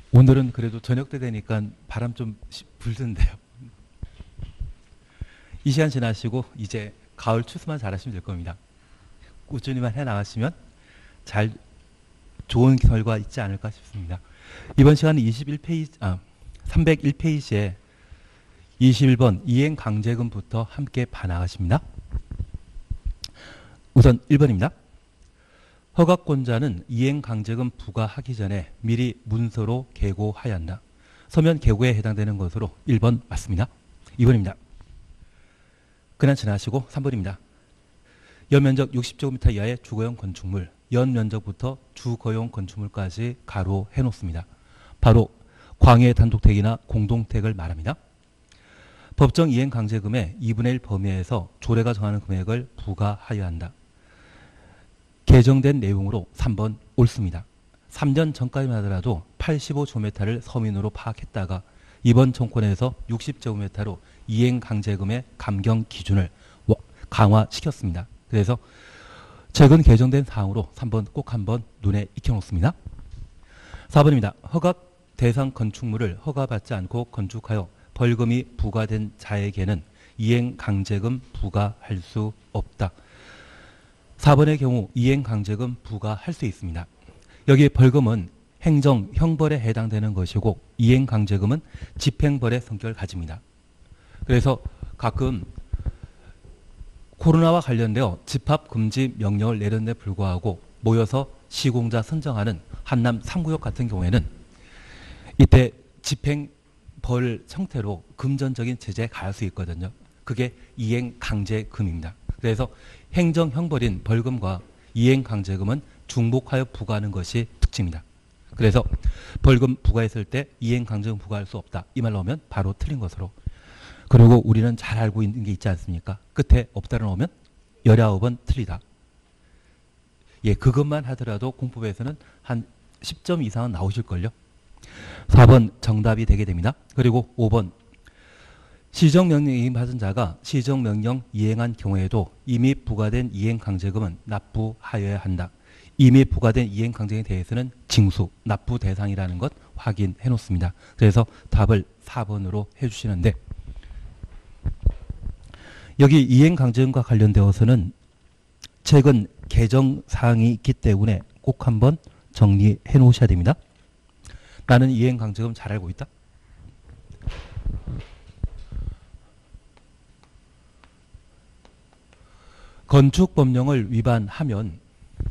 오늘은 그래도 저녁 때 되니까 바람 좀 불던데요. 이 시간 지나시고 이제 가을 추수만 잘하시면 될 겁니다. 꾸준히만 해 나가시면 잘 좋은 결과 있지 않을까 싶습니다. 이번 시간은 301페이지에 21번 이행 강제금부터 함께 봐나가십니다. 우선 1번입니다. 허가권자는 이행 강제금 부과하기 전에 미리 문서로 계고하여야 한다. 서면 계고에 해당되는 것으로 1번 맞습니다. 2번입니다. 그냥 지나시고 3번입니다. 연면적 60제곱미터 이하의 주거용 건축물, 연면적부터 주거용 건축물까지 가로 해놓습니다. 바로 광해 단독택이나 공동택을 말합니다. 법정 이행 강제금의 2분의 1 범위에서 조례가 정하는 금액을 부과하여야 한다. 개정된 내용으로 3번 옳습니다. 3년 전까지만 하더라도 85제곱미터를 서민으로 파악했다가 이번 정권에서 60제곱미터로 이행 강제금의 감경 기준을 강화시켰습니다. 그래서 최근 개정된 사항으로 3번 꼭 한번 눈에 익혀놓습니다. 4번입니다. 허가 대상 건축물을 허가받지 않고 건축하여 벌금이 부과된 자에게는 이행 강제금 부과할 수 없다. 4번의 경우 이행 강제금 부과할 수 있습니다. 여기 벌금은 행정, 형벌에 해당되는 것이고 이행 강제금은 집행벌의 성격을 가집니다. 그래서 가끔 코로나와 관련되어 집합금지 명령을 내렸는데 불구하고 모여서 시공자 선정하는 한남 3구역 같은 경우에는 이때 집행벌 형태로 금전적인 제재에 가할 수 있거든요. 그게 이행 강제금입니다. 그래서 행정 형벌인 벌금과 이행 강제금은 중복하여 부과하는 것이 특징입니다. 그래서 벌금 부과했을 때 이행 강제금 부과할 수 없다. 이 말 나오면 바로 틀린 것으로. 그리고 우리는 잘 알고 있는 게 있지 않습니까? 끝에 없다를 넣으면 19번 틀리다. 예, 그것만 하더라도 공법에서는 한 10점 이상은 나오실걸요. 4번 정답이 되게 됩니다. 그리고 5번 시정명령 받은 자가 시정명령 이행한 경우에도 이미 부과된 이행강제금은 납부하여야 한다. 이미 부과된 이행강제금에 대해서는 징수, 납부 대상이라는 것 확인해 놓습니다. 그래서 답을 4번으로 해주시는데 여기 이행강제금과 관련되어서는 최근 개정사항이 있기 때문에 꼭 한번 정리해 놓으셔야 됩니다. 나는 이행강제금 잘 알고 있다. 건축법령을 위반하면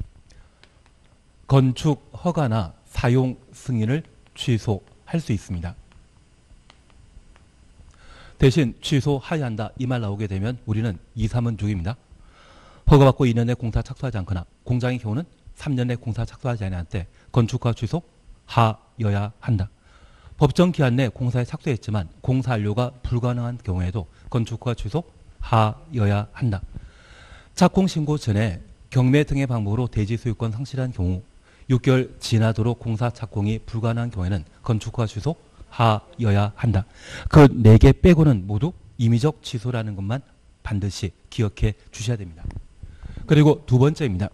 건축 허가나 사용 승인을 취소할 수 있습니다. 대신 취소하여야 한다 이 말 나오게 되면 우리는 2, 3은 6입니다. 허가받고 2년 내 공사 착수하지 않거나 공장의 경우는 3년 내 공사 착수하지 않을 때 건축허가 취소하여야 한다. 법정 기한 내 공사에 착수했지만 공사 완료가 불가능한 경우에도 건축허가 취소하여야 한다. 착공 신고 전에 경매 등의 방법으로 대지 소유권 상실한 경우 6개월 지나도록 공사 착공이 불가능한 경우에는 건축허가 취소하여야 한다. 그 4개 빼고는 모두 임의적 취소라는 것만 반드시 기억해 주셔야 됩니다. 그리고 두 번째입니다.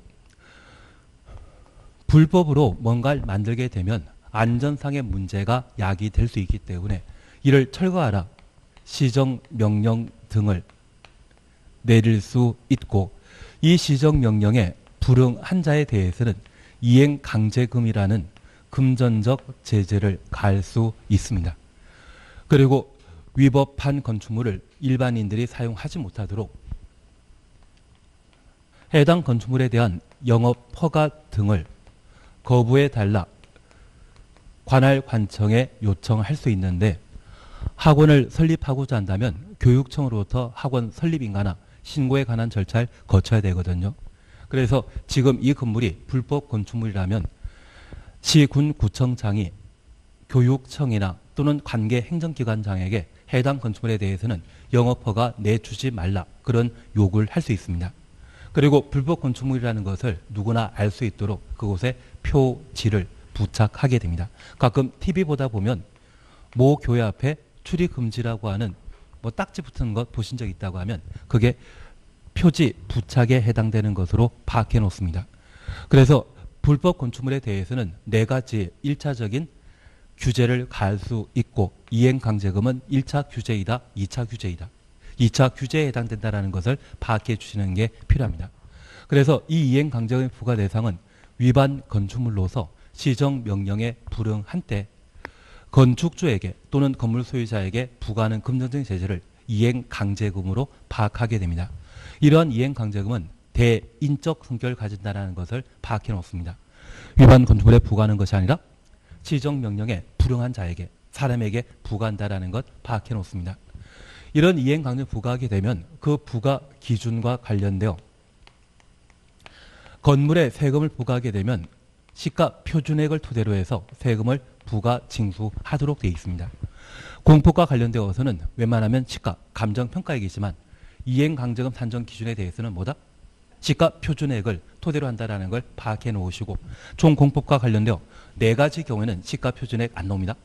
불법으로 뭔가를 만들게 되면 안전상의 문제가 야기될 수 있기 때문에 이를 철거하라 시정명령 등을 내릴 수 있고 이 시정명령에 불응한 자에 대해서는 이행강제금이라는 금전적 제재를 가할 수 있습니다. 그리고 위법한 건축물을 일반인들이 사용하지 못하도록 해당 건축물에 대한 영업허가 등을 거부해달라 관할 관청에 요청할 수 있는데 학원을 설립하고자 한다면 교육청으로부터 학원 설립인가나 신고에 관한 절차를 거쳐야 되거든요. 그래서 지금 이 건물이 불법 건축물이라면 시군구청장이 교육청이나 또는 관계 행정기관장에게 해당 건축물에 대해서는 영업허가 내주지 말라 그런 요구를 할 수 있습니다. 그리고 불법 건축물이라는 것을 누구나 알 수 있도록 그곳에 표지를 부착하게 됩니다. 가끔 TV 보다 보면 모 교회 앞에 출입금지라고 하는 뭐 딱지 붙은 것 보신 적 있다고 하면 그게 표지 부착에 해당되는 것으로 파악해 놓습니다. 그래서 불법 건축물에 대해서는 4가지 1차적인 규제를 가할 수 있고 이행강제금은 1차 규제이다, 2차 규제이다. 2차 규제에 해당된다는 것을 파악해 주시는 게 필요합니다. 그래서 이 이행강제금의 부과 대상은 위반 건축물로서 시정명령에 불응한 때 건축주에게 또는 건물 소유자에게 부과하는 금전적인 제재를 이행강제금으로 파악하게 됩니다. 이러한 이행강제금은 대인적 성격을 가진다는 것을 파악해 놓습니다. 위반 건축물에 부과하는 것이 아니라 시정명령에 불응한 자에게, 사람에게 부과한다는 것 파악해 놓습니다. 이런 이행강제금 부과하게 되면 그 부과 기준과 관련되어 건물에 세금을 부과하게 되면 시가 표준액을 토대로 해서 세금을 부과 징수하도록 되어 있습니다. 공포과 관련되어서는 웬만하면 시가 감정평가액이지만 이행강제금 산정 기준에 대해서는 뭐다? 시가 표준액을 토대로 한다는 걸 파악해 놓으시고 총 공법과 관련되어 4가지 경우에는 시가 표준액 안 나옵니다.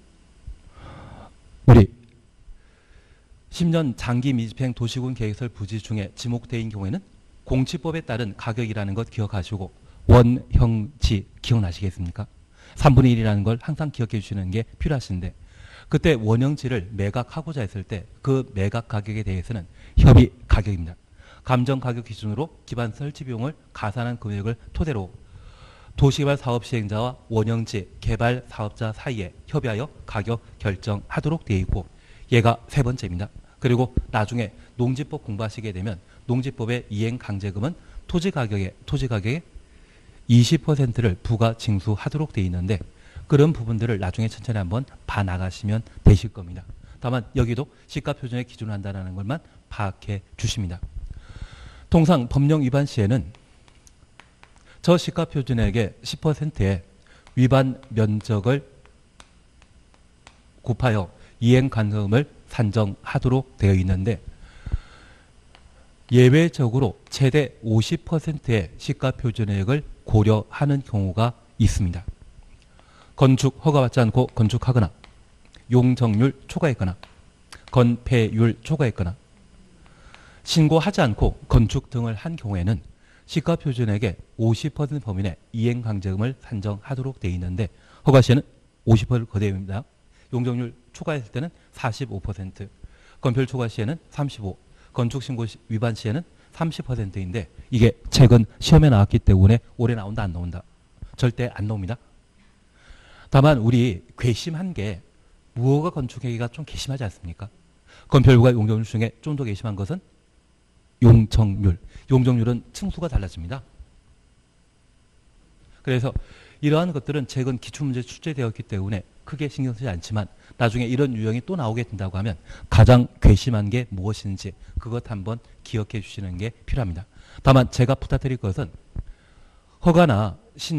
우리 10년 장기 미집행 도시군 계획설 부지 중에 지목되어있는 경우에는 공치법에 따른 가격이라는 것 기억하시고 원형지 기억나시겠습니까? 3분의 1이라는 걸 항상 기억해 주시는 게 필요하신데 그때 원형지를 매각하고자 했을 때 그 매각 가격에 대해서는 협의 가격입니다. 감정 가격 기준으로 기반 설치 비용을 가산한 금액을 토대로 도시개발 사업 시행자와 원형지 개발 사업자 사이에 협의하여 가격 결정하도록 되어 있고 얘가 3번째입니다. 그리고 나중에 농지법 공부하시게 되면 농지법의 이행강제금은 토지 가격에 20%를 부과 징수하도록 되어 있는데 그런 부분들을 나중에 천천히 한번 봐나가시면 되실 겁니다. 다만 여기도 시가표준에 기준을 한다는 것만 파악해 주십니다. 통상 법령 위반 시에는 저 시가표준액의 10%의 위반 면적을 곱하여 이행강제금을 산정하도록 되어 있는데 예외적으로 최대 50%의 시가표준액을 고려하는 경우가 있습니다. 건축 허가받지 않고 건축하거나 용적률 초과했거나 건폐율 초과했거나 신고하지 않고 건축 등을 한 경우에는 시가표준액의 50% 범위 내 이행강제금을 산정하도록 되어 있는데 허가 시에는 50%를 거대입니다. 용적률 초과했을 때는 45%, 건폐율 초과 시에는 35%, 건축신고 위반 시에는 30%인데 이게 최근 시험에 나왔기 때문에 올해 나온다 안 나온다? 절대 안 나옵니다. 다만 우리 괘씸한 게 무허가 건축행위가 좀 괘씸하지 않습니까? 건폐율과 용적률 중에 좀 더 괘씸한 것은 용적률. 용적률은 층수가 달라집니다. 그래서 이러한 것들은 최근 기출문제 출제되었기 때문에 크게 신경 쓰지 않지만 나중에 이런 유형이 또 나오게 된다고 하면 가장 괘씸한 게 무엇인지 그것 한번 기억해 주시는 게 필요합니다. 다만 제가 부탁드릴 것은 허가나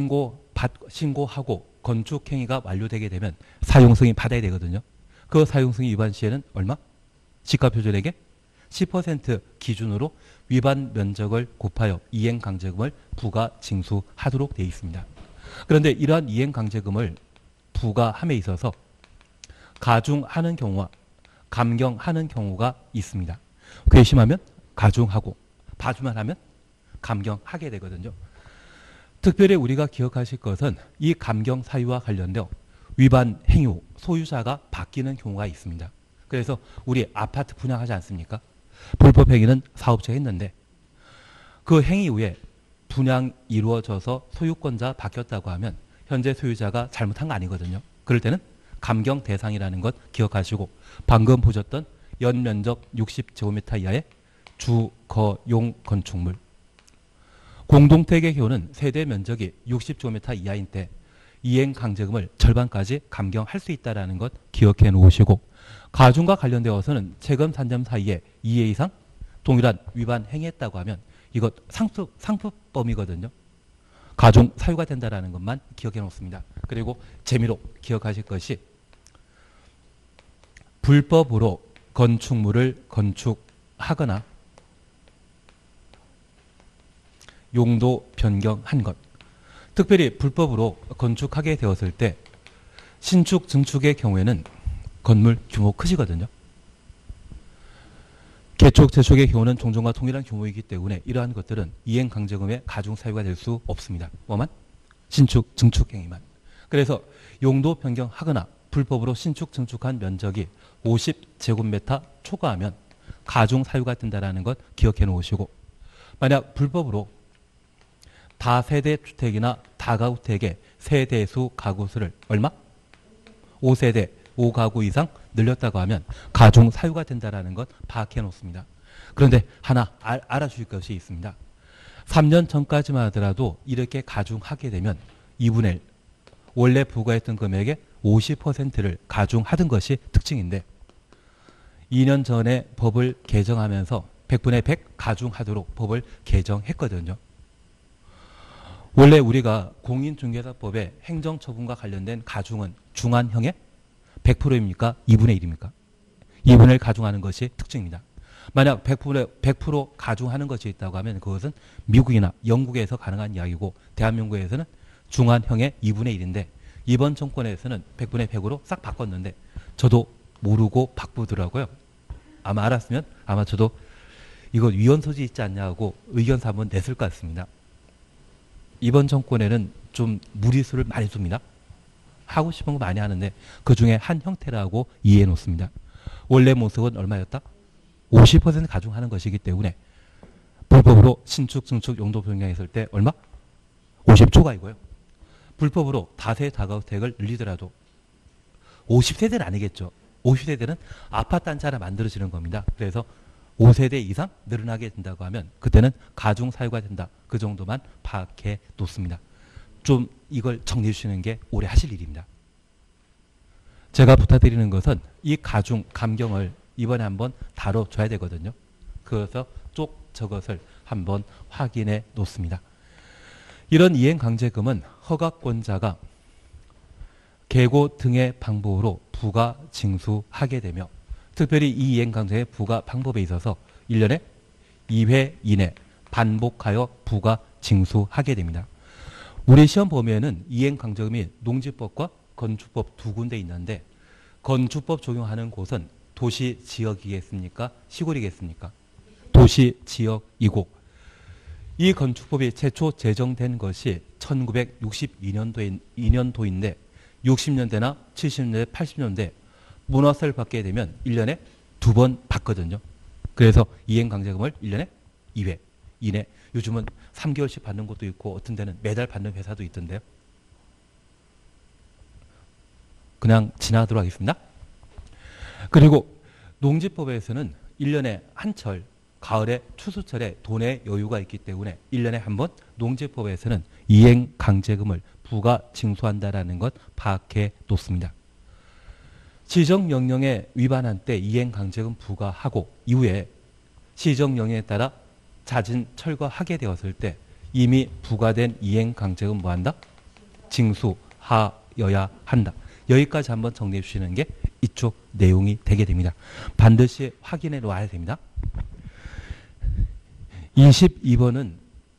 신고하고 건축행위가 완료되게 되면 사용승인 받아야 되거든요. 그 사용승인 위반 시에는 얼마? 시가표준액의 10% 기준으로 위반 면적을 곱하여 이행강제금을 부과 징수하도록 되어 있습니다. 그런데 이러한 이행강제금을 부과함에 있어서 가중하는 경우와 감경하는 경우가 있습니다. 괘씸하면 가중하고 봐주만 하면 감경하게 되거든요. 특별히 우리가 기억하실 것은 이 감경 사유와 관련되어 위반 행위 후 소유자가 바뀌는 경우가 있습니다. 그래서 우리 아파트 분양하지 않습니까? 불법 행위는 사업자가 했는데 그 행위 후에 분양 이루어져서 소유권자 바뀌었다고 하면 현재 소유자가 잘못한 거 아니거든요. 그럴 때는 감경 대상이라는 것 기억하시고 방금 보셨던 연면적 60제곱미터 이하의 주거용 건축물 공동택의 경우는 세대 면적이 60제곱미터 이하인 때 이행강제금을 절반까지 감경할 수 있다는 것 기억해 놓으시고 가중과 관련되어서는 세금 산점 사이에 2회 이상 동일한 위반 행위했다고 하면 이것 상습범이거든요. 가중 사유가 된다는 것만 기억해 놓습니다. 그리고 재미로 기억하실 것이 불법으로 건축물을 건축하거나 용도 변경한 것. 특별히 불법으로 건축하게 되었을 때 신축, 증축의 경우에는 건물 규모 크시거든요. 개축, 재축의 경우는 종전과 동일한 규모이기 때문에 이러한 것들은 이행강제금의 가중 사유가 될 수 없습니다. 뭐만? 신축, 증축 행위만. 그래서 용도 변경하거나 불법으로 신축 증축한 면적이 50제곱미터 초과하면 가중 사유가 된다는 것 기억해 놓으시고, 만약 불법으로 다세대 주택이나 다가구택의 세대수 가구 수를 얼마? 5세대 5가구 이상 늘렸다고 하면 가중 사유가 된다는 것 파악해 놓습니다. 그런데 하나 알아주실 것이 있습니다. 3년 전까지만 하더라도 이렇게 가중하게 되면 2분의 1, 원래 부과했던 금액의 50%를 가중하던 것이 특징인데, 2년 전에 법을 개정하면서 100분의 100 가중하도록 법을 개정했거든요. 원래 우리가 공인중개사법의 행정처분과 관련된 가중은 중한형의 100%입니까? 2분의 1입니까? 2분의 1 가중하는 것이 특징입니다. 만약 100% 가중하는 것이 있다고 하면 그것은 미국이나 영국에서 가능한 이야기고, 대한민국에서는 중한형의 2분의 1인데 이번 정권에서는 100분의 100으로 싹 바꿨는데 저도 모르고 바꾸더라고요. 아마 알았으면 아마 저도 이거 위헌 소지 있지 않냐고 의견서 한번 냈을 것 같습니다. 이번 정권에는 좀 무리수를 많이 둡니다. 하고 싶은 거 많이 하는데 그 중에 한 형태라고 이해해 놓습니다. 원래 모습은 얼마였다? 50% 가중하는 것이기 때문에 불법으로 신축, 증축, 용도 변경했을 때 얼마? 50초과이고요. 불법으로 다세 다가구택을 늘리더라도 50세대는 아니겠죠. 50세대는 아파트 한 채 하나 만들어지는 겁니다. 그래서 5세대 이상 늘어나게 된다고 하면 그때는 가중 사유가 된다. 그 정도만 파악해 놓습니다. 좀 이걸 정리해 주시는 게 오래 하실 일입니다. 제가 부탁드리는 것은 이 가중, 감경을 이번에 한번 다뤄줘야 되거든요. 그래서 쪽 저것을 한번 확인해 놓습니다. 이런 이행강제금은 허가권자가 계고 등의 방법으로 부과 징수하게 되며, 특별히 이 이행강제의 부과 방법에 있어서 1년에 2회 이내 반복하여 부과 징수하게 됩니다. 우리 시험 보면은 이행강제금이 농지법과 건축법 두 군데 있는데, 건축법 적용하는 곳은 도시 지역이겠습니까? 시골이겠습니까? 도시 지역이고, 이 건축법이 최초 제정된 것이 1962년도인데 60년대나 70년대, 80년대 문화세를 받게 되면 1년에 2번 받거든요. 그래서 이행강제금을 1년에 2회 이내, 요즘은 3개월씩 받는 것도 있고 어떤 데는 매달 받는 회사도 있던데요. 그냥 지나가도록 하겠습니다. 그리고 농지법에서는 1년에 한철, 가을에 추수철에 돈의 여유가 있기 때문에 1년에 한 번 농지법에서는 이행강제금을 부과 징수한다라는 것 파악해 놓습니다. 시정명령에 위반한 때 이행강제금 부과하고 이후에 시정명령에 따라 자진 철거하게 되었을 때 이미 부과된 이행강제금 뭐한다? 징수하여야 한다. 여기까지 한번 정리해 주시는 게 이쪽 내용이 되게 됩니다. 반드시 확인해 놓아야 됩니다. 22번은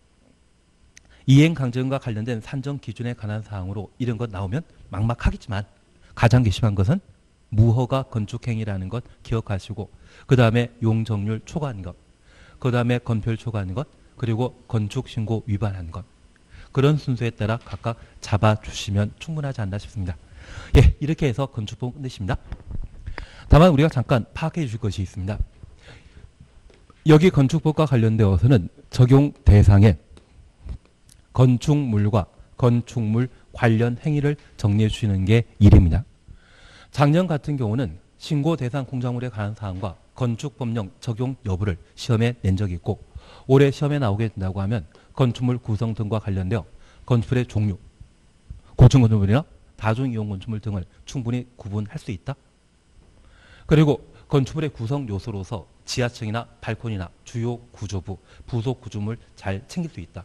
이행강제금과 관련된 산정 기준에 관한 사항으로 이런 것 나오면 막막하겠지만 가장 괘씸한 것은 무허가 건축행위라는 것 기억하시고, 그 다음에 용적률 초과한 것, 그 다음에 건폐율 초과한 것, 그리고 건축신고 위반한 것, 그런 순서에 따라 각각 잡아주시면 충분하지 않나 싶습니다. 예, 이렇게 해서 건축법 끝내십니다. 다만 우리가 잠깐 파악해 주실 것이 있습니다. 여기 건축법과 관련되어서는 적용 대상에 건축물과 건축물 관련 행위를 정리해 주시는 게 일입니다. 작년 같은 경우는 신고 대상 공작물에 관한 사항과 건축법령 적용 여부를 시험에 낸 적이 있고, 올해 시험에 나오게 된다고 하면 건축물 구성 등과 관련되어 건축물의 종류, 고층건축물이나 다중이용 건축물 등을 충분히 구분할 수 있다. 그리고 건축물의 구성 요소로서 지하층이나 발코니나 주요 구조부, 부속 구조물 잘 챙길 수 있다.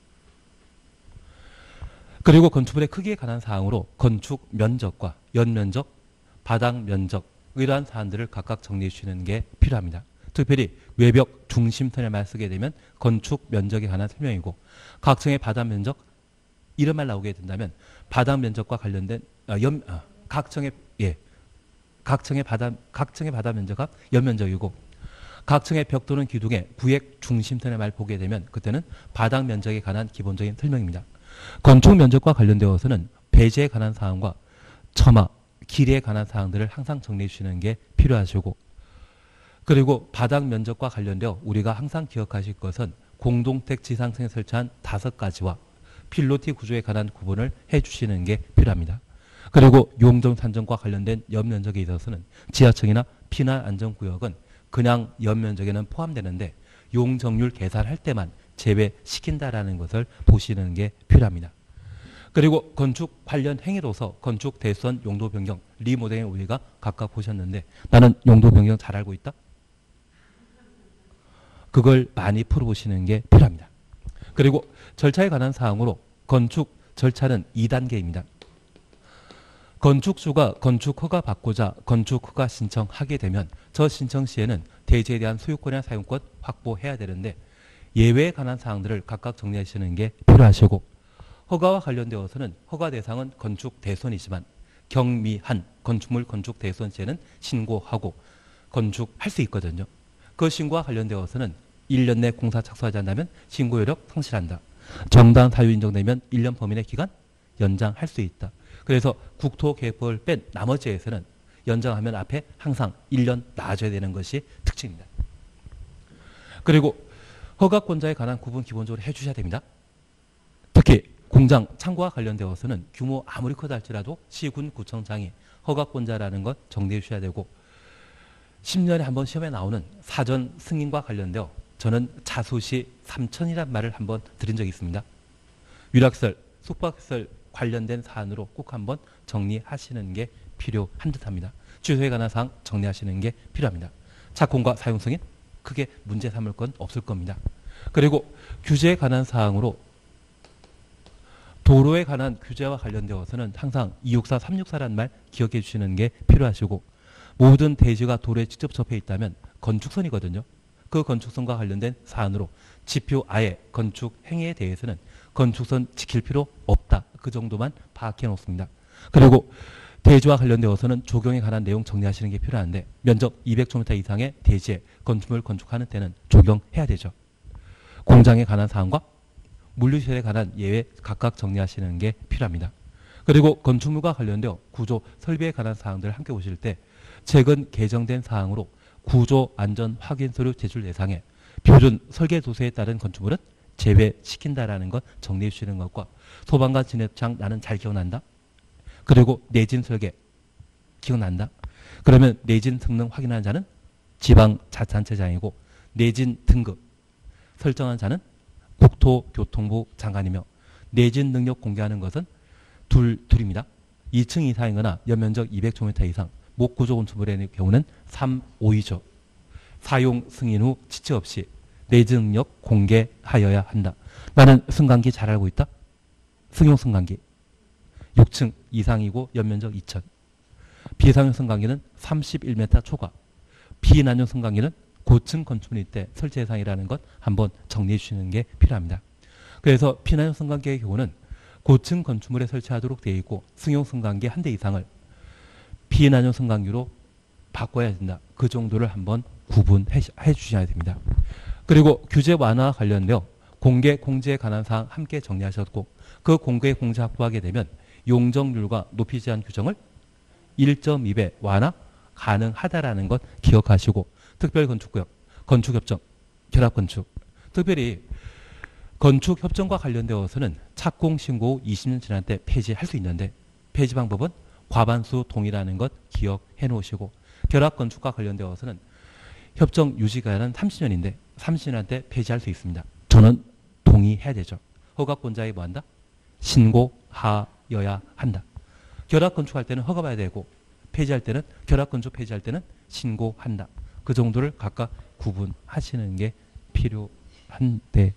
그리고 건축물의 크기에 관한 사항으로 건축 면적과 연면적, 바닥 면적, 이러한 사안들을 각각 정리해 주시는 게 필요합니다. 특별히 외벽 중심선에만 쓰게 되면 건축 면적에 관한 설명이고, 각층의 바닥 면적, 이런 말 나오게 된다면 바닥 면적과 관련된 각층의 바닥 면적과 연면적이고, 각층의 벽 또는 기둥의 부액 중심선의 말 보게 되면 그때는 바닥 면적에 관한 기본적인 설명입니다. 건축 면적과 관련되어서는 배제에 관한 사항과 처마, 길이에 관한 사항들을 항상 정리해 주시는 게 필요하시고, 그리고 바닥 면적과 관련되어 우리가 항상 기억하실 것은 공동택 지상층에 설치한 5가지와 필로티 구조에 관한 구분을 해주시는 게 필요합니다. 그리고 용적 산정과 관련된 연면적에 있어서는 지하층이나 피난 안전구역은 그냥 연면적에는 포함되는데 용적률 계산할 때만 제외시킨다라는 것을 보시는 게 필요합니다. 그리고 건축 관련 행위로서 건축 대수원 용도 변경 리모델링 우리가 각각 보셨는데 나는 용도 변경 잘 알고 있다? 그걸 많이 풀어보시는 게 필요합니다. 그리고 절차에 관한 사항으로 건축 절차는 2단계입니다. 건축주가 건축 허가 받고자 건축 허가 신청하게 되면 저 신청 시에는 대지에 대한 소유권이나 사용권 확보해야 되는데 예외에 관한 사항들을 각각 정리하시는 게 필요하시고, 허가와 관련되어서는 허가 대상은 건축 대손이지만 경미한 건축물 건축 대손 시에는 신고하고 건축할 수 있거든요. 그 신고와 관련되어서는 1년 내 공사 착수하지 않는다면 신고 효력 상실한다. 정당 사유 인정되면 1년 범위 내 기간 연장할 수 있다. 그래서 국토계획법을 뺀 나머지에서는 연장하면 앞에 항상 1년 나아져야 되는 것이 특징입니다. 그리고 허가권자에 관한 구분 기본적으로 해주셔야 됩니다. 특히 공장, 창고와 관련되어서는 규모 아무리 크다 할지라도 시군 구청장이 허가권자라는 것 정리해 주셔야 되고, 10년에 한 번 시험에 나오는 사전 승인과 관련되어 저는 자수시 3천이란 말을 한번 드린 적이 있습니다. 유락설, 숙박시설 관련된 사안으로 꼭 한번 정리하시는 게 필요한 듯합니다. 주소에 관한 사항 정리하시는 게 필요합니다. 착공과 사용 승인 크게 문제 삼을 건 없을 겁니다. 그리고 규제에 관한 사항으로 도로에 관한 규제와 관련되어서는 항상 264, 364라는 말 기억해 주시는 게 필요하시고, 모든 대지가 도로에 직접 접해 있다면 건축선이거든요. 그 건축선과 관련된 사안으로 지표 아예 건축 행위에 대해서는 건축선 지킬 필요 없다. 그 정도만 파악해 놓습니다. 그리고 대지와 관련되어서는 조경에 관한 내용 정리하시는 게 필요한데 면적 200제곱미터 이상의 대지에 건축물 건축하는 때는 조경해야 되죠. 공장에 관한 사항과 물류시설에 관한 예외 각각 정리하시는 게 필요합니다. 그리고 건축물과 관련되어 구조 설비에 관한 사항들을 함께 보실 때 최근 개정된 사항으로 구조 안전 확인 서류 제출 대상에 표준 설계 도서에 따른 건축물은 제외시킨다라는 것 정리해 주시는 것과, 소방관 진입장 나는 잘 기억난다. 그리고 내진 설계 기억난다. 그러면 내진 성능 확인하는 자는 지방자치단체장이고 내진 등급 설정한 자는 국토교통부 장관이며 내진 능력 공개하는 것은 둘입니다. 2층 이상이거나 연면적 200제곱미터 이상 목구조 건축물의 경우는 3, 5이죠. 사용 승인 후 지체 없이 내진 능력 공개하여야 한다. 나는 승강기 잘 알고 있다. 승용 승강기 6층 이상이고 연면적 2천. 비상용 승강기는 31m 초과. 비난용 승강기는 고층 건축물일 때 설치 대상이라는 것 한번 정리해 주시는 게 필요합니다. 그래서 비난용 승강기의 경우는 고층 건축물에 설치하도록 되어 있고 승용 승강기 한 대 이상을 비난용 승강기로 바꿔야 된다. 그 정도를 한번 구분해 주셔야 됩니다. 그리고 규제 완화와 관련되어 공개 공지에 관한 사항 함께 정리하셨고, 그 공개 공지 확보하게 되면 용적률과 높이 제한 규정을 1.2배 완화 가능하다라는 것 기억하시고, 특별건축구역, 건축협정, 결합건축, 특별히 건축협정과 관련되어서는 착공신고 후 20년 지난 때 폐지할 수 있는데 폐지 방법은 과반수 동의라는 것 기억해 놓으시고, 결합건축과 관련되어서는 협정 유지기간은 30년인데 30년 때 폐지할 수 있습니다. 저는 동의해야 되죠. 허가권자에 뭐한다? 신고하여야 한다. 결합건축할 때는 허가받아야 되고 폐지할 때는 결합건축 폐지할 때는 신고한다. 그 정도를 각각 구분하시는 게 필요한데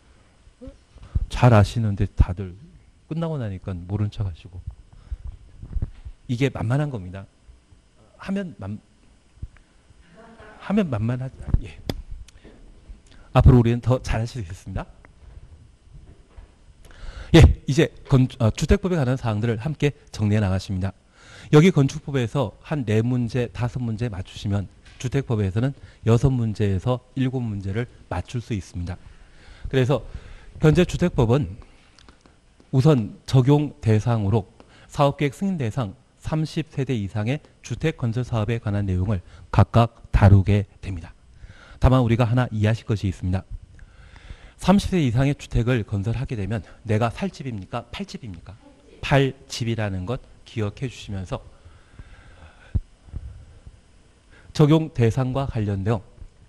잘 아시는데 다들 끝나고 나니까 모른 척 하시고, 이게 만만한 겁니다. 하면 만만하지. 예. 앞으로 우리는 더 잘할 수 있습니다. 예, 이제 주택법에 관한 사항들을 함께 정리해 나가십니다. 여기 건축법에서 한 4문제, 5문제 맞추시면 주택법에서는 6문제에서 7문제를 맞출 수 있습니다. 그래서 현재 주택법은 우선 적용 대상으로 사업계획 승인 대상 30세대 이상의 주택 건설 사업에 관한 내용을 각각 다루게 됩니다. 다만 우리가 하나 이해하실 것이 있습니다. 30세 이상의 주택을 건설하게 되면 내가 살 집입니까? 팔 집입니까? 팔 집이라는 것 기억해 주시면서 적용 대상과 관련되어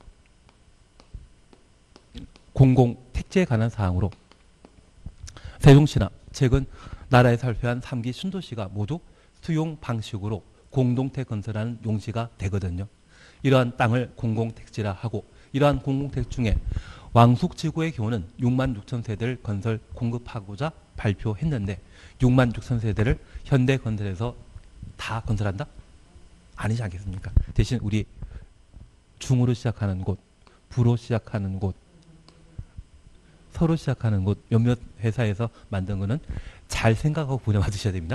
공공택지에 관한 사항으로 세종시나 최근 나라에서 발표한 3기 신도시가 모두 수용 방식으로 공동택 건설하는 용지가 되거든요. 이러한 땅을 공공택지라 하고 이러한 공공택 중에 왕숙지구의 경우는 6만 6천 세대를 건설 공급하고자 발표했는데 6만 6천 세대를 현대건설에서 다 건설한다? 아니지 않겠습니까? 대신 우리 중으로 시작하는 곳, 부로 시작하는 곳, 서로 시작하는 곳 몇몇 회사에서 만든 거는 잘 생각하고 분야 받으셔야 됩니다.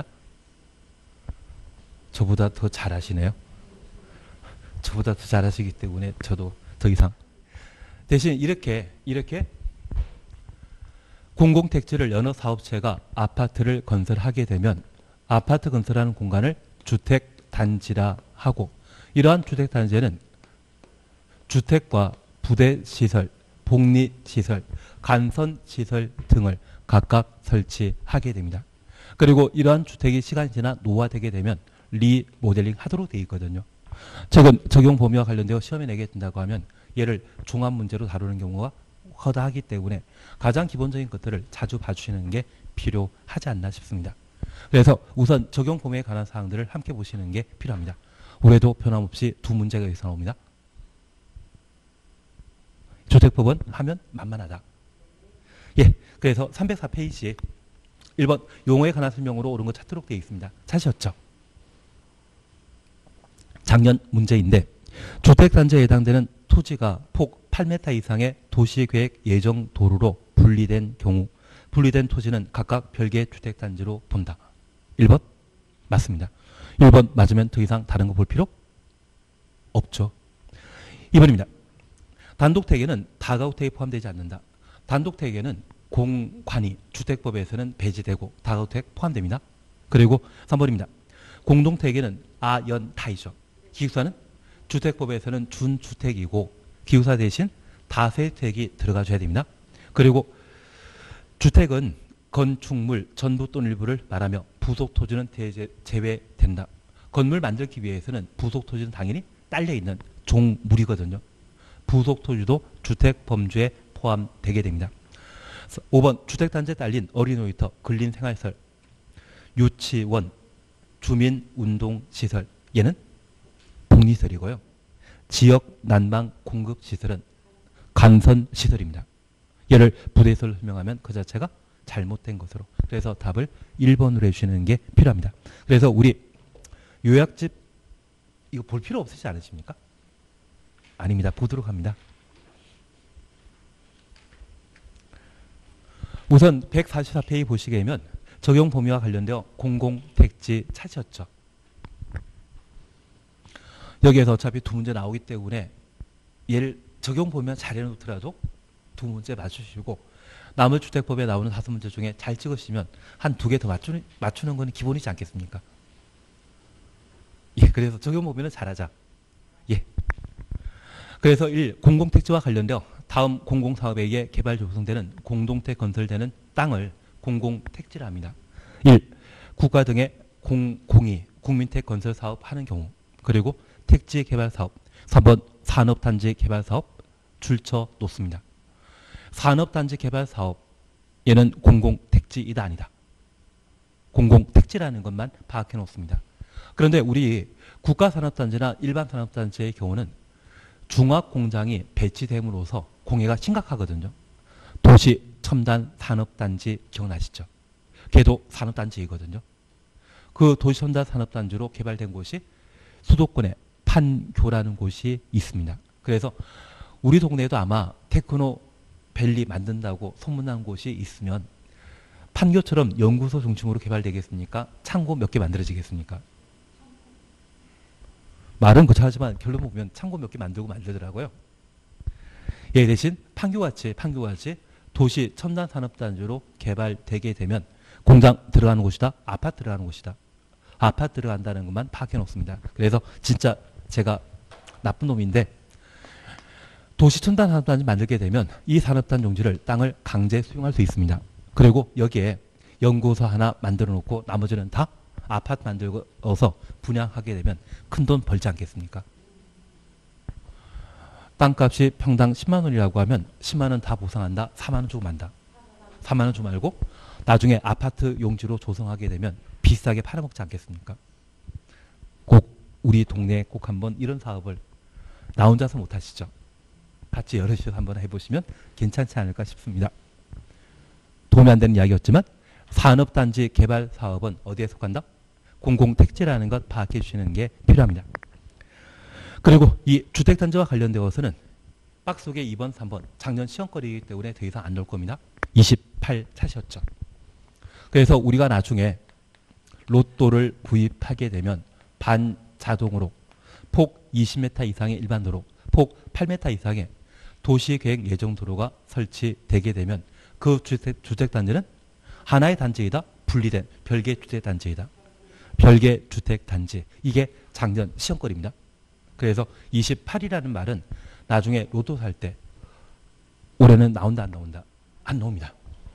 저보다 더 잘하시네요. 저보다 더 잘하시기 때문에 저도 더 이상. 대신 이렇게 공공택지를 여러 사업체가 아파트를 건설하게 되면 아파트 건설하는 공간을 주택단지라 하고 이러한 주택단지에는 주택과 부대시설, 복리시설, 간선시설 등을 각각 설치하게 됩니다. 그리고 이러한 주택이 시간이 지나 노화되게 되면 리모델링 하도록 되어 있거든요. 최근 적용 범위와 관련되어 시험에 내게 된다고 하면 얘를 종합 문제로 다루는 경우가 허다하기 때문에 가장 기본적인 것들을 자주 봐주시는 게 필요하지 않나 싶습니다. 그래서 우선 적용 범위에 관한 사항들을 함께 보시는 게 필요합니다. 올해도 변함없이 두 문제가 여기서 나옵니다. 주택법은 하면 만만하다. 예, 그래서 304페이지에 1번 용어에 관한 설명으로 옳은 거 찾도록 되어 있습니다. 찾으셨죠? 작년 문제인데 주택단지에 해당되는 토지가 폭 8m 이상의 도시계획 예정 도로로 분리된 경우 분리된 토지는 각각 별개의 주택단지로 본다. 1번 맞습니다. 1번 맞으면 더 이상 다른 거 볼 필요 없죠. 2번입니다. 단독택에는 다가구택이 포함되지 않는다. 단독택에는 공관이 주택법에서는 배제되고 다가구택 포함됩니다. 그리고 3번입니다. 공동택에는 아연타이죠. 기숙사는 주택법에서는 준주택이고 기숙사 대신 다세택이 들어가줘야 됩니다. 그리고 주택은 건축물 전부 또는 일부를 말하며 부속토지는 제외된다. 건물 만들기 위해서는 부속토지는 당연히 딸려있는 종물이거든요. 부속토지도 주택범주에 포함되게 됩니다. 5번 주택단지에 딸린 어린이놀이터, 근린생활시설, 유치원, 주민운동시설 얘는 복리시설이고요. 지역 난방 공급시설은 간선시설입니다. 얘를 부대시설로 설명하면 그 자체가 잘못된 것으로. 그래서 답을 1번으로 해주시는 게 필요합니다. 그래서 우리 요약집 이거 볼 필요 없으시지 않으십니까? 아닙니다. 보도록 합니다. 우선 144페이지 보시게 되면 적용 범위와 관련되어 공공택지 찾으셨죠. 여기에서 어차피 두 문제 나오기 때문에 얘를 적용 보면 잘 해놓더라도 두 문제 맞추시고 남의 주택법에 나오는 5문제 중에 잘 찍으시면 한 2개 더 맞추는 건 기본이지 않겠습니까? 예, 그래서 적용 보면은 잘하자. 예. 그래서 1. 공공택지와 관련되어 다음 공공사업에 의해 개발 조성되는 공동택 건설되는 땅을 공공택지라 합니다. 1. 국가 등의 공이 국민택 건설 사업 하는 경우. 그리고 택지 개발 사업. 3번 산업단지 개발 사업 줄쳐 놓습니다. 산업단지 개발 사업 얘는 공공택지이다 아니다. 공공택지라는 것만 파악해 놓습니다. 그런데 우리 국가산업단지나 일반산업단지의 경우는 중화공장이 배치됨으로써 공해가 심각하거든요. 도시 첨단 산업단지 기억나시죠? 걔도 산업단지이거든요. 그 도시 첨단 산업단지로 개발된 곳이 수도권에 판교라는 곳이 있습니다. 그래서 우리 동네에도 아마 테크노 밸리 만든다고 소문난 곳이 있으면 판교처럼 연구소 중심으로 개발되겠습니까? 창고 몇 개 만들어지겠습니까? 말은 거창하지만 결론 보면 창고 몇 개 만들더라고요. 예, 대신 판교같이 도시 첨단 산업단지로 개발되게 되면 공장 들어가는 곳이다. 아파트 들어가는 곳이다. 아파트 들어간다는 것만 파악해 놓습니다. 그래서 진짜 제가 나쁜 놈인데 도시 첨단 산업단지 만들게 되면 이 산업단 용지를 땅을 강제 수용할 수 있습니다. 그리고 여기에 연구소 하나 만들어 놓고 나머지는 다 아파트 만들어서 분양하게 되면 큰돈 벌지 않겠습니까? 땅값이 평당 10만 원이라고 하면 10만 원 다 보상한다. 4만 원 주고 만다. 4만 원 주고 말고 나중에 아파트 용지로 조성하게 되면 비싸게 팔아먹지 않겠습니까? 꼭 우리 동네에 꼭 한번 이런 사업을 나 혼자서 못하시죠. 같이 여럿이서 한번 해보시면 괜찮지 않을까 싶습니다. 도움이 안 되는 이야기였지만 산업단지 개발 사업은 어디에 속한다? 공공택지라는 것 파악해 주시는 게 필요합니다. 그리고 이 주택단지와 관련되어서는 박스 속에 2번, 3번 작년 시험거리이기 때문에 더 이상 안 나올 겁니다. 28차셨죠. 그래서 우리가 나중에 로또를 구입하게 되면 반자동으로 폭 20m 이상의 일반 도로, 폭 8m 이상의 도시계획 예정 도로가 설치되게 되면 그 주택단지는 하나의 단지이다. 분리된 별개 주택단지이다. 별개 주택단지. 이게 작년 시험거리입니다. 그래서 28이라는 말은 나중에 로또 살 때 올해는 나온다 안 나온다? 안 나옵니다.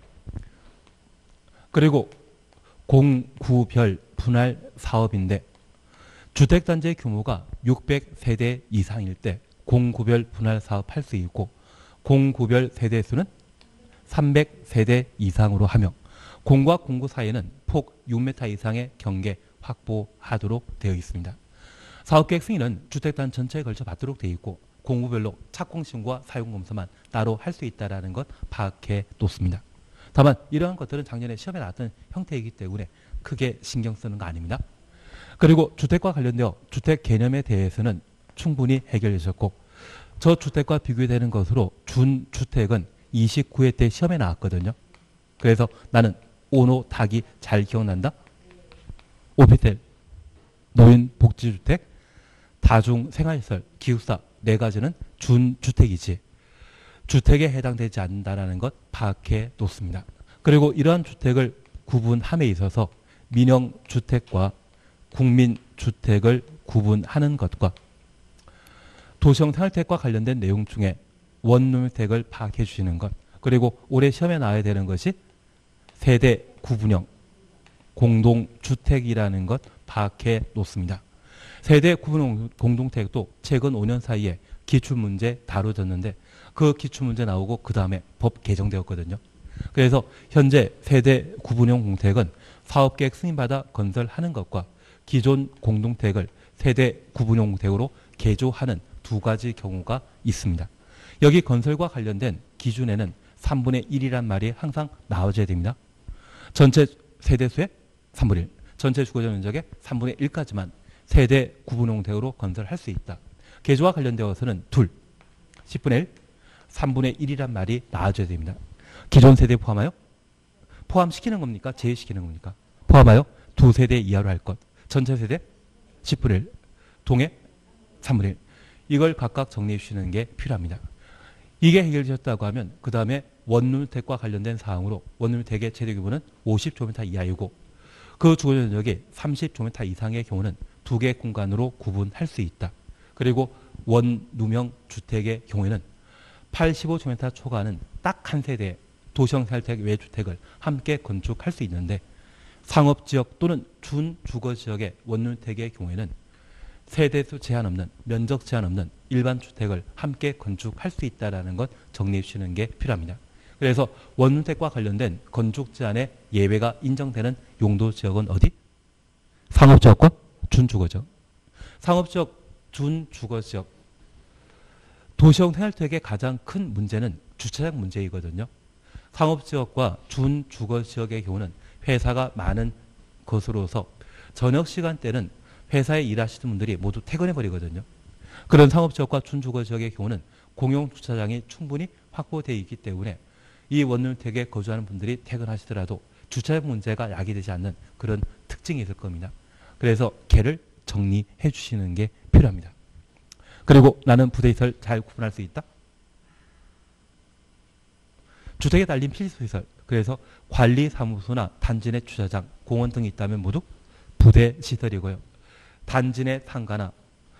그리고 공구별 분할 사업인데 주택단지의 규모가 600세대 이상일 때 공구별 분할 사업 할 수 있고 공구별 세대 수는 300세대 이상으로 하며 공과 공구 사이에는 폭 6m 이상의 경계 확보하도록 되어 있습니다. 사업계획 승인은 주택단 전체에 걸쳐 받도록 되어 있고 공구별로 착공심과 사용검사만 따로 할 수 있다는 것 파악해 놓습니다. 다만 이러한 것들은 작년에 시험에 나왔던 형태이기 때문에 크게 신경 쓰는 거 아닙니다. 그리고 주택과 관련되어 주택 개념에 대해서는 충분히 해결되셨고 저주택과 비교되는 것으로 준주택은 29회 때 시험에 나왔거든요. 그래서 나는 오노 닭이 잘 기억난다. 오피스텔, 노인복지주택, 다중생활시설, 기숙사 네 가지는 준주택이지 주택에 해당되지 않는다는 것 파악해 놓습니다. 그리고 이러한 주택을 구분함에 있어서 민영주택과 국민주택을 구분하는 것과 도시형 생활주택과 관련된 내용 중에 원룸주택을 파악해 주시는 것 그리고 올해 시험에 나와야 되는 것이 세대 구분형 공동주택이라는 것 파악해 놓습니다. 세대 구분형 공동주택도 최근 5년 사이에 기출문제 다뤄졌는데 그 기출문제 나오고 그 다음에 법 개정되었거든요. 그래서 현재 세대 구분형 공택은 사업계획 승인받아 건설하는 것과 기존 공동택을 세대 구분형 공택으로 개조하는 두 가지 경우가 있습니다. 여기 건설과 관련된 기준에는 3분의 1이란 말이 항상 나와줘야 됩니다. 전체 세대수의 3분의 1, 전체 주거적 면적의 3분의 1까지만 세대 구분형 공택으로 건설할 수 있다. 개조와 관련되어서는 10분의 1, 3분의 1이란 말이 나와줘야 됩니다. 기존 세대 포함하여? 포함시키는 겁니까? 제외시키는 겁니까? 포함하여 두 세대 이하로 할 것. 전체 세대 10분의 1, 동의 3분의 1. 이걸 각각 정리해 주시는 게 필요합니다. 이게 해결되셨다고 하면 그 다음에 원룸주택과 관련된 사항으로 원룸주택의 최대 규모는 50제곱미터 이하이고 그 주거면적이 30제곱미터 이상의 경우는 두 개 공간으로 구분할 수 있다. 그리고 원누명 주택의 경우에는 85제곱미터 초과하는 딱 한 세대의 도시형 생활주택 외주택을 함께 건축할 수 있는데 상업지역 또는 준주거지역의 원룸주택의 경우에는 세대수 제한 없는 면적 제한 없는 일반 주택을 함께 건축할 수 있다는 것 정리해 주시는 게 필요합니다. 그래서 원주택과 관련된 건축 제한의 예외가 인정되는 용도 지역은 어디? 상업지역과 준주거지역. 상업지역, 준주거지역. 도시형 생활주택의 가장 큰 문제는 주차장 문제이거든요. 상업지역과 준주거지역의 경우는 회사가 많은 것으로서 저녁 시간대는 회사에 일하시는 분들이 모두 퇴근해버리거든요. 그런 상업지역과 준주거지역의 경우는 공용주차장이 충분히 확보되어 있기 때문에 이 원룸택에 거주하는 분들이 퇴근하시더라도 주차장 문제가 야기되지 않는 그런 특징이 있을 겁니다. 그래서 걔를 정리해 주시는 게 필요합니다. 그리고 나는 부대시설 잘 구분할 수 있다? 주택에 달린 필수시설, 그 그래서 관리사무소나 단지 내 주차장, 공원 등이 있다면 모두 부대시설이고요. 단지 내 상가나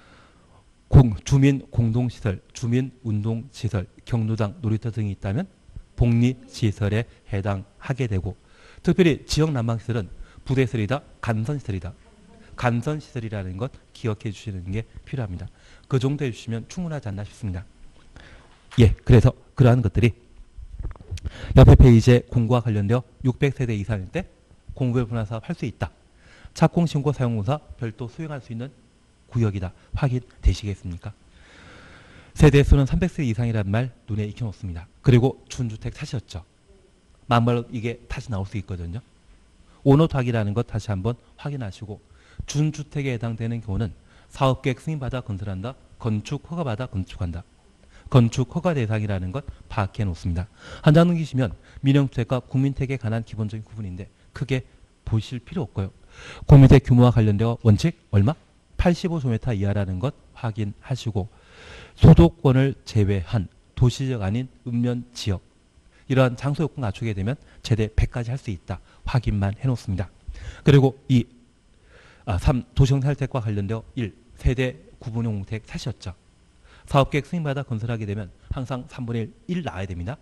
주민 공동시설, 주민 운동시설, 경로당, 놀이터 등이 있다면 복리시설에 해당하게 되고, 특별히 지역 난방시설은 부대시설이다, 간선시설이다. 간선시설이라는 것 기억해 주시는 게 필요합니다. 그 정도 해주시면 충분하지 않나 싶습니다. 예, 그래서 그러한 것들이 옆에 페이지에 공구와 관련되어 600세대 이상일 때 공구별 분화사업 할 수 있다. 착공신고 사용공사 별도 수행할 수 있는 구역이다. 확인되시겠습니까? 세대수는 300세 이상이란 말 눈에 익혀놓습니다. 그리고 준주택 사시였죠. 막말로 이게 다시 나올 수 있거든요. 오노탁이라는 것 다시 한번 확인하시고, 준주택에 해당되는 경우는 사업계획 승인받아 건설한다. 건축 허가받아 건축한다. 건축 허가 대상이라는 것 파악해 놓습니다. 한 장 넘기시면 민영주택과 국민택에 관한 기본적인 구분인데 크게 보실 필요 없고요. 국민택 규모와 관련되어 원칙 얼마? 85제곱미터 이하라는 것 확인하시고, 소도권을 제외한 도시적 아닌 읍면지역, 이러한 장소 요건 갖추게 되면 최대 100까지 할 수 있다. 확인만 해놓습니다. 그리고 3. 도시형태택과 관련되어 1. 세대 구분형 공택 사시였죠. 사업계획 승인받아 건설하게 되면 항상 3분의 1 나와야 됩니다.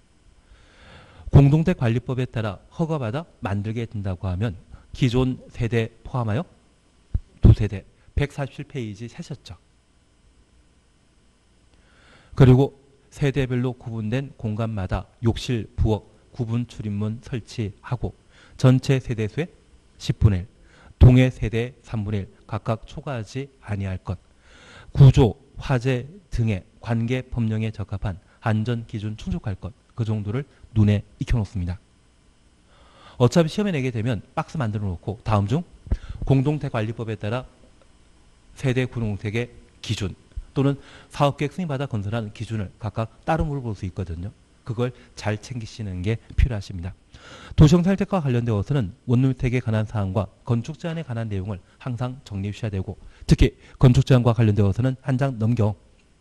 공동택 관리법에 따라 허가받아 만들게 된다고 하면 기존 세대 포함하여 2세대 147페이지 사셨죠. 그리고 세대별로 구분된 공간마다 욕실, 부엌, 구분 출입문 설치하고 전체 세대수의 10분의 1, 동해 세대 3분의 1 각각 초과하지 아니할 것, 구조, 화재 등의 관계 법령에 적합한 안전 기준 충족할 것, 그 정도를 눈에 익혀놓습니다. 어차피 시험에 내게 되면 박스 만들어 놓고 다음 중 공동택 관리법에 따라 세대 구동택의 기준 또는 사업계획 승인받아 건설한 기준을 각각 따로 물어볼 수 있거든요. 그걸 잘 챙기시는 게 필요하십니다. 도시형태택과 관련되어서는 원룸택에 관한 사항과 건축 제한에 관한 내용을 항상 정리해 주셔야 되고, 특히 건축 제한과 관련되어서는 한 장 넘겨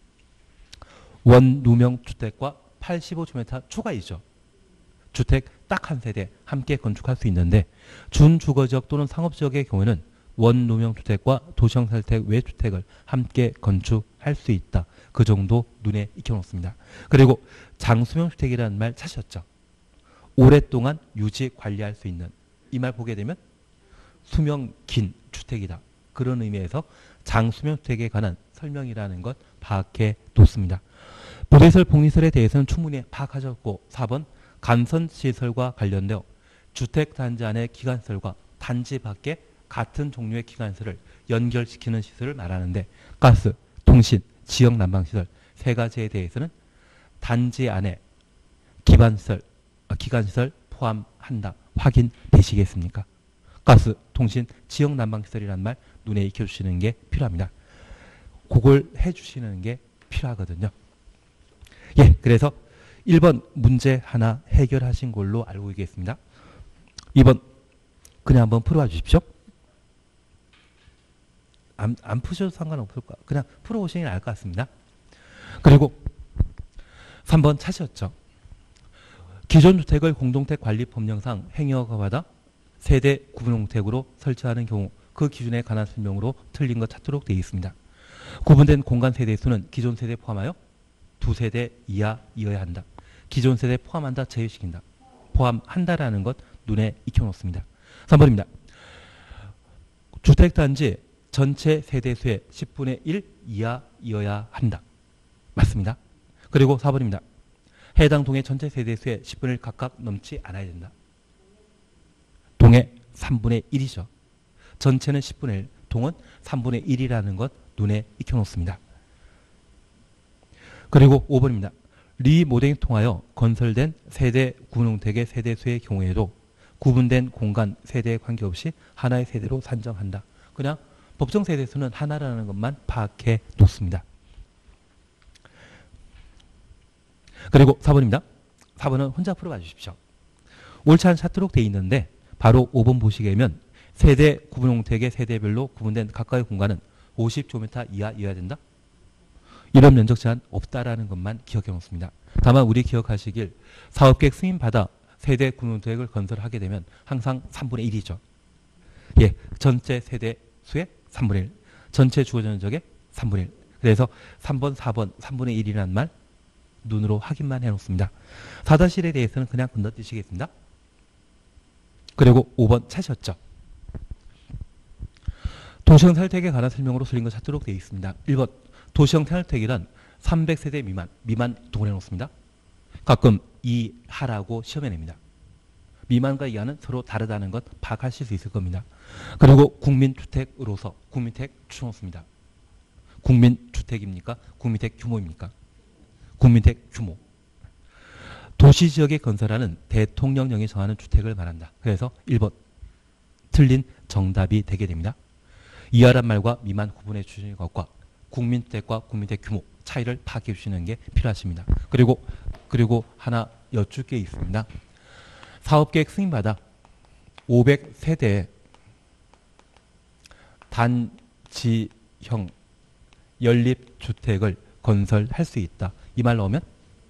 원누명 주택과 85제곱미터 초과이죠. 주택 딱 한 세대 함께 건축할 수 있는데 준주거지역 또는 상업지역의 경우에는 원누명 주택과 도시형태택 외주택을 함께 건축할 수 있다. 그 정도 눈에 익혀놓습니다. 그리고 장수명 주택이라는 말 찾으셨죠? 오랫동안 유지 관리할 수 있는, 이 말 보게 되면 수명 긴 주택이다. 그런 의미에서 장수명 주택에 관한 설명이라는 것 파악해 놓습니다. 부대시설, 복리시설에 대해서는 충분히 파악하셨고, 4번 간선시설과 관련되어 주택단지 안의 기관시설과 단지 밖에 같은 종류의 기관시설을 연결시키는 시설을 말하는데 가스, 통신, 지역 난방시설 세 가지에 대해서는 단지 안에 기관시설 포함한다. 확인되시겠습니까? 가스, 통신, 지역 난방시설이라는 말 눈에 익혀주시는 게 필요합니다. 그걸 해주시는 게 필요하거든요. 예, 그래서 1번 문제 하나 해결하신 걸로 알고 있겠습니다. 2번 그냥 한번 풀어봐 주십시오. 안 푸셔도 상관없을 거야. 그냥 풀어보시는 게 나을 것 같습니다. 그리고 3번 찾으셨죠. 기존 주택을 공동택 관리 법령상 행위허가 받아 세대 구분형택으로 설치하는 경우 그 기준에 관한 설명으로 틀린 것 찾도록 되어 있습니다. 구분된 공간 세대수는 기존 세대 포함하여 2세대 이하이어야 한다. 기존 세대 포함한다, 제외시킨다. 포함한다라는 것 눈에 익혀놓습니다. 3번입니다. 주택단지 전체 세대수의 10분의 1 이하이어야 한다. 맞습니다. 그리고 4번입니다. 해당 동의 전체 세대수의 10분의 1 각각 넘지 않아야 된다. 동의 3분의 1이죠. 전체는 10분의 1, 동은 3분의 1이라는 것 눈에 익혀놓습니다. 그리고 5번입니다. 리모델링 통하여 건설된 세대 구분형택의 세대수의 경우에도 구분된 공간 세대에 관계없이 하나의 세대로 산정한다. 그냥 법정 세대수는 하나라는 것만 파악해 놓습니다. 그리고 4번입니다. 4번은 혼자 풀어봐 주십시오. 옳지 않도록 되어 있는데 바로 5번 보시게 되면 세대 구분형택의 세대별로 구분된 각각의 공간은 50제곱미터 이하여야 된다. 이런 면적 제한 없다라는 것만 기억해 놓습니다. 다만 우리 기억하시길 사업계획 승인받아 세대 군주택을 건설하게 되면 항상 3분의 1이죠. 예, 전체 세대 수의 3분의 1, 전체 주거 전적의 3분의 1. 그래서 3번, 4번 3분의 1이라는 말 눈으로 확인만 해놓습니다. 4-1에 대해서는 그냥 건너뛰시겠습니다. 그리고 5번 찾으셨죠. 도시형 생활주택에 관한 설명으로 틀린 거 찾도록 되어 있습니다. 1번 도시형 생활주택이란 300세대 미만 동원해놓습니다. 가끔 이하라고 시험에 냅니다. 미만과 이하는 서로 다르다는 것 파악하실 수 있을 겁니다. 그리고 국민주택으로서 국민주택 추놓습니다. 국민주택입니까? 국민주택 규모입니까? 국민주택 규모. 도시지역에 건설하는 대통령령이 정하는 주택을 말한다. 그래서 1번 틀린 정답이 되게 됩니다. 이하란 말과 미만 구분해 주시는 것과 국민주택과 국민주택 규모 차이를 파악해 주시는 게 필요하십니다. 그리고 하나 여쭐 게 있습니다. 사업계획 승인받아 500세대의 단지형 연립주택을 건설할 수 있다. 이 말 나오면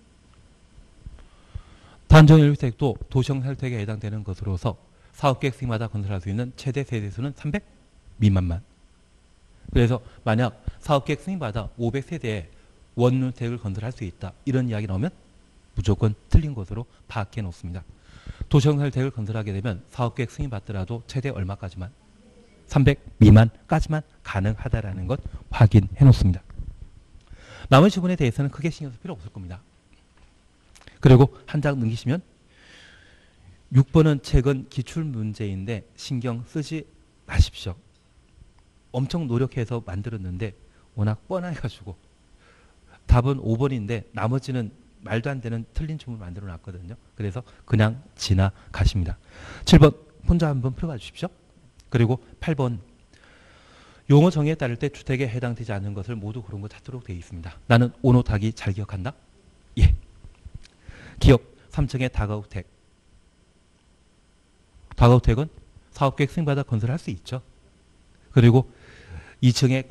단지형 연립주택도 도시형 생활주택에 해당되는 것으로서 사업계획 승인받아 건설할 수 있는 최대 세대수는 300 미만만. 그래서 만약 사업계획 승인받아 500세대의 원주택을 건설할 수 있다. 이런 이야기 나오면 무조건 틀린 것으로 파악해 놓습니다. 도시형 생활주택을 건설하게 되면 사업계획 승인받더라도 최대 얼마까지만? 300 미만까지만 가능하다라는 것 확인해 놓습니다. 나머지 부분에 대해서는 크게 신경 쓸 필요 없을 겁니다. 그리고 한 장 넘기시면 6번은 최근 기출문제인데 신경 쓰지 마십시오. 엄청 노력해서 만들었는데 워낙 뻔해가지고 답은 5번인데 나머지는 말도 안 되는 틀린 춤을 만들어 놨거든요. 그래서 그냥 지나가십니다. 7번 혼자 한번 풀어봐 주십시오. 그리고 8번 용어 정의에 따를 때 주택에 해당되지 않는 것을 모두 그런 거 찾도록 되어 있습니다. 나는 오노타기 잘 기억한다? 예. 기억 3층의 다가구택. 다가구택은 사업계획 승인받아 건설할 수 있죠. 그리고 2층의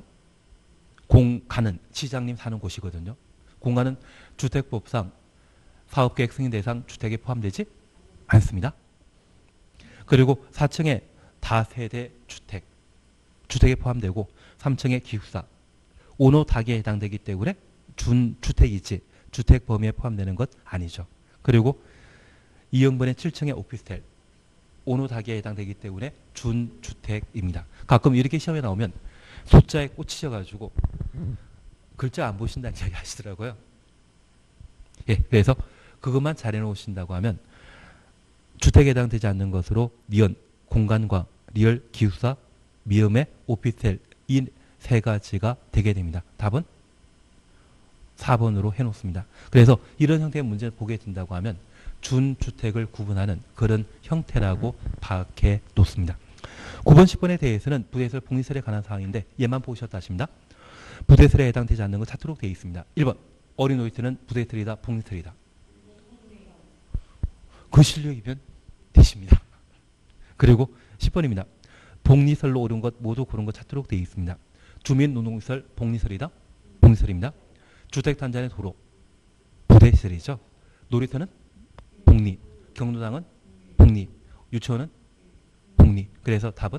공간은 시장님 사는 곳이거든요. 공간은 주택법상 사업계획 승인 대상 주택에 포함되지 않습니다. 그리고 4층의 다세대 주택에 포함되고 3층의 기숙사, 오노다기에 해당되기 때문에 준주택이지 주택 범위에 포함되는 것 아니죠. 그리고 2형번의 7층의 오피스텔, 오노다기에 해당되기 때문에 준주택입니다. 가끔 이렇게 시험에 나오면 숫자에 꽂히셔가지고 글자 안 보신다는 이야기 하시더라고요. 예, 그래서 그것만 잘 해놓으신다고 하면 주택에 해당되지 않는 것으로 니은, 공간과 리얼, 기숙사, 미음의 오피스텔 이 세 가지가 되게 됩니다. 답은 4번으로 해놓습니다. 그래서 이런 형태의 문제를 보게 된다고 하면 준주택을 구분하는 그런 형태라고 파악해 놓습니다. 9번, 10번에 대해서는 부대시설, 복리시설에 관한 사항인데 얘만 보셨다 하십니다. 부대시설에 해당되지 않는 거 찾도록 되어 있습니다. 1번 어린 노이트는 부대시설이다, 복리시설이다. 그 실력이면 되십니다. 그리고 10번입니다. 복리시설로 옳은 것 모두 고른 것 찾도록 되어 있습니다. 주민노동시설, 복리시설이다, 복리시설입니다. 주택단지 도로, 부대시설이죠. 놀이터는 복리, 경로당은 복리, 유치원은 복리. 그래서 답은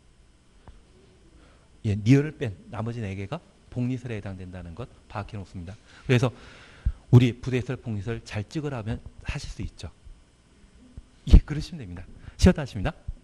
예, 니을을 뺀 나머지 4개가 복리시설에 해당된다는 것 파악해 놓습니다. 그래서 우리 부대시설, 복리시설 잘 찍으라면 하실 수 있죠. 예, 그러시면 됩니다. 쉬었다 하십니다.